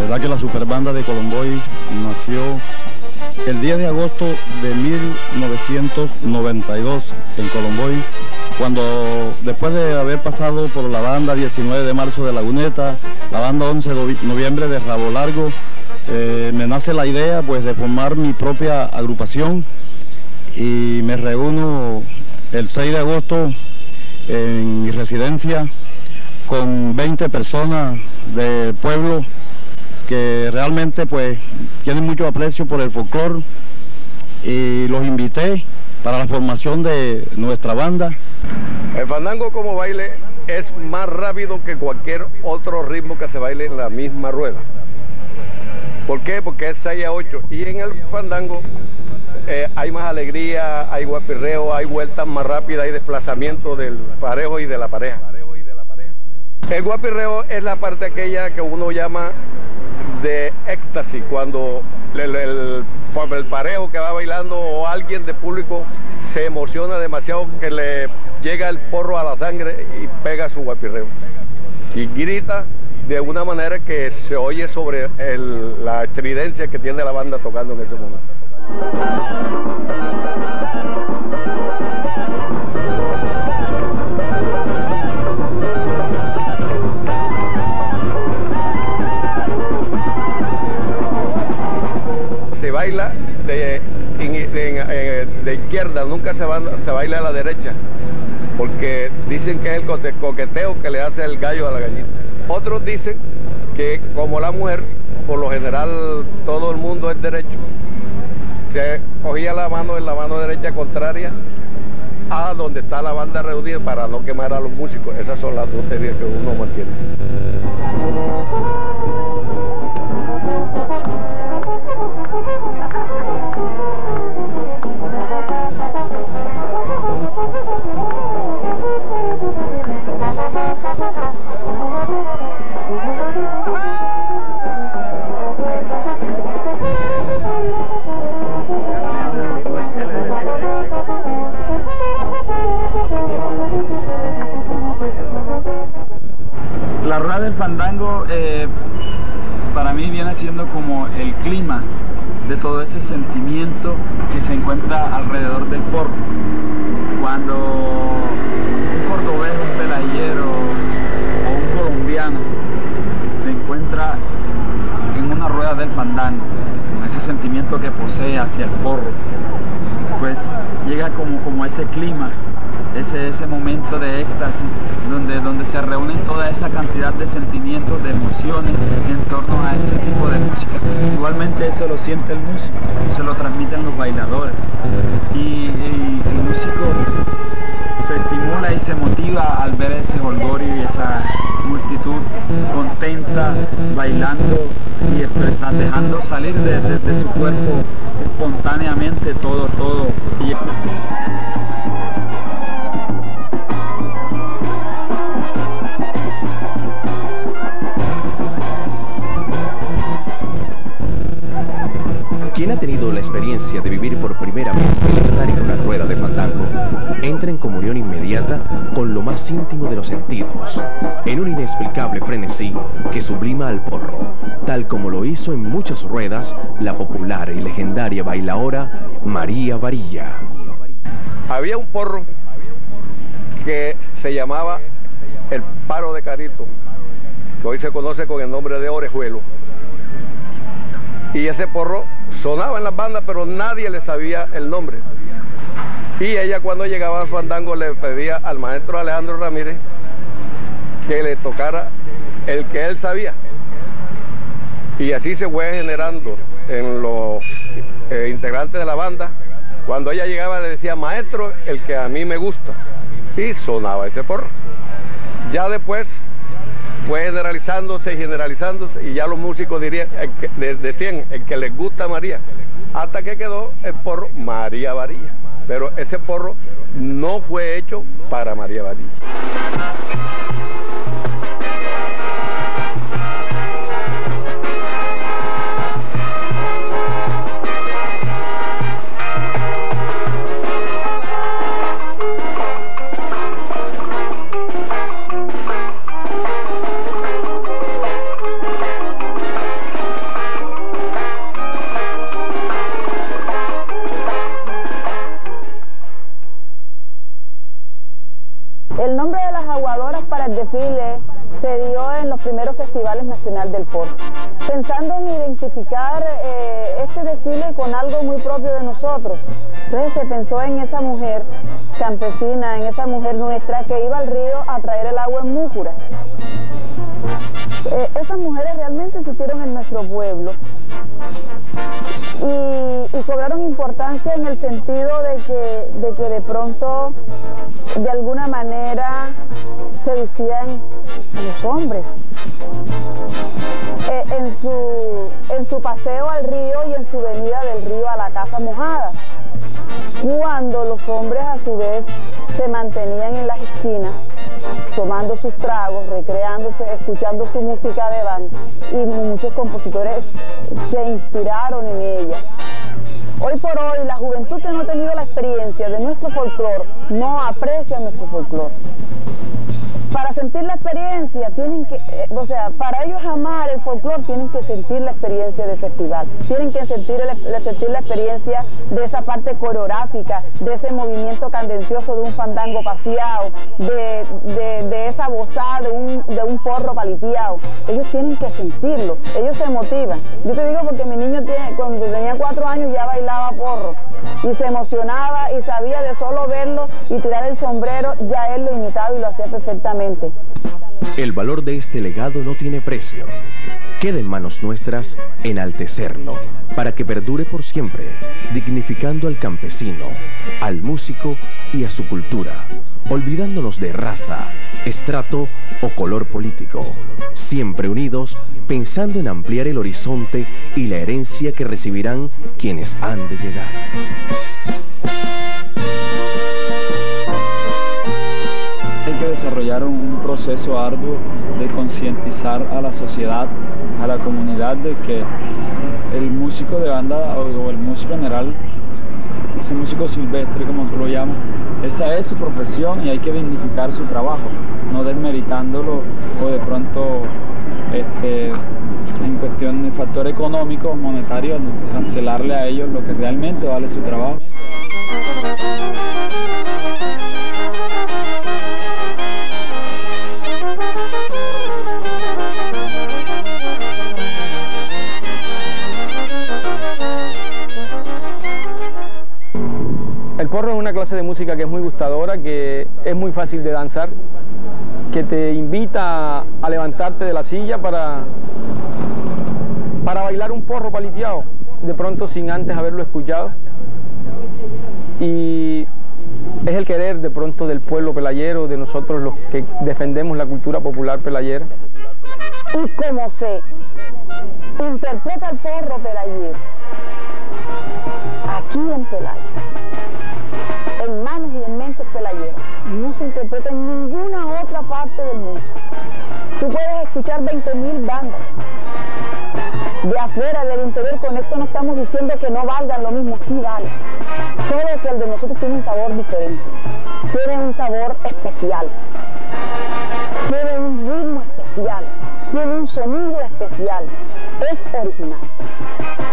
verdad que la Superbanda de Colomboy nació el 10 de agosto de 1992 en Colomboy, cuando después de haber pasado por la banda 19 de marzo de Laguneta, la banda 11 de noviembre de Rabo Largo, me nace la idea pues de formar mi propia agrupación y me reúno el 6 de agosto en mi residencia con 20 personas del pueblo que realmente pues tienen mucho aprecio por el folclore, y los invité para la formación de nuestra banda. El fandango como baile es más rápido que cualquier otro ritmo que se baile en la misma rueda. ¿Por qué? Porque es 6 a 8 y en el fandango hay más alegría, hay guapirreo, hay vueltas más rápidas, hay desplazamiento del parejo y de la pareja. El guapirreo es la parte aquella que uno llama de éxtasis, cuando el parejo que va bailando o alguien de público se emociona demasiado que le llega el porro a la sangre y pega su guapirreo y grita de una manera que se oye sobre la estridencia que tiene la banda tocando en ese momento. Se baila de izquierda, nunca se baila a la derecha, porque dicen que es el coqueteo que le hace el gallo a la gallina. Otros dicen que como la mujer, por lo general todo el mundo es derecho, se cogía la mano en la mano derecha contraria a donde está la banda reunida para no quemar a los músicos. Esas son las dos teorías que uno mantiene. La rueda del fandango para mí viene siendo como el clima de todo ese sentimiento que se encuentra alrededor del porro. Cuando un cordobés, un pelayero o un colombiano se encuentra en una rueda del fandango, con ese sentimiento que posee hacia el porro, pues llega como ese clima, ese momento de éxtasis, donde se reúnen toda esa cantidad de sentimientos, de emociones en torno a ese tipo de música. Igualmente eso lo siente el músico, se lo transmiten los bailadores, y el músico se estimula y se motiva al ver ese jolgorio y esa multitud contenta, bailando y expresando, dejando salir de su cuerpo espontáneamente todo. Quien ha tenido la experiencia de vivir por primera vez el estar en una rueda de fandango, entra en comunión inmediata con lo más íntimo de los sentidos, en un inexplicable frenesí que sublima al porro, tal como lo hizo en muchas ruedas la popular y legendaria bailaora María Varilla. Había un porro que se llamaba el Paro de Carito, que hoy se conoce con el nombre de Orejuelo. Y ese porro sonaba en las bandas, pero nadie le sabía el nombre. Y ella, cuando llegaba al fandango, le pedía al maestro Alejandro Ramírez que le tocara el que él sabía. Y así se fue generando en los integrantes de la banda. Cuando ella llegaba le decía: maestro, el que a mí me gusta. Y sonaba ese porro. Ya después fue generalizándose y ya los músicos decían el que les gusta María, hasta que quedó el porro María Varilla. Pero ese porro no fue hecho para María Varilla. Nacional del Porro, pensando en identificar este desfile con algo muy propio de nosotros. Entonces se pensó en esa mujer campesina, en esa mujer nuestra que iba al río a traer el agua en múcura. Esas mujeres realmente existieron en nuestro pueblo y cobraron importancia en el sentido de que de pronto, de alguna manera, seducían a los hombres. En su paseo al río y en su venida del río a la casa mojada, cuando los hombres a su vez se mantenían en las esquinas tomando sus tragos, recreándose, escuchando su música de banda, y muchos compositores se inspiraron en ella. Hoy por hoy la juventud que no ha tenido la experiencia de nuestro folclore no aprecia nuestro folclore. Para sentir la experiencia tienen que, para ellos amar el folclore tienen que sentir la experiencia del festival, tienen que sentir la experiencia de esa parte coreográfica, de ese movimiento cadencioso de un fandango paseado, de esa bozada de un porro paliteado. Ellos tienen que sentirlo, ellos se motivan. Yo te digo porque mi niño cuando tenía 4 años ya bailaba porro y se emocionaba y sabía de solo verlo y tirar el sombrero, ya él lo imitaba y lo hacía perfectamente. El valor de este legado no tiene precio. Queda en manos nuestras enaltecerlo, para que perdure por siempre, dignificando al campesino, al músico y a su cultura, olvidándonos de raza, estrato o color político, siempre unidos, pensando en ampliar el horizonte y la herencia que recibirán quienes han de llegar. Hay que desarrollar un proceso arduo de concientizar a la sociedad, a la comunidad, de que el músico de banda o el músico general, ese músico silvestre como tú lo llamas, esa es su profesión y hay que dignificar su trabajo, no desmeritándolo o de pronto en cuestión de factor económico, monetario, cancelarle a ellos lo que realmente vale su trabajo. El porro es una clase de música que es muy gustadora, que es muy fácil de danzar, que te invita a levantarte de la silla para bailar un porro paliteado, de pronto sin antes haberlo escuchado. Y es el querer de pronto del pueblo pelayero, de nosotros los que defendemos la cultura popular pelayera. Y como se interpreta el porro pelayero, aquí en Pelaya, en manos y en mentes pelayeras, no se interpreta en ninguna otra parte del mundo. Tú puedes escuchar 20.000 bandas de afuera, del interior. Con esto no estamos diciendo que no valgan lo mismo, sí vale, solo que el de nosotros tiene un sabor diferente, tiene un sabor especial, tiene un ritmo especial, tiene un sonido especial, es original.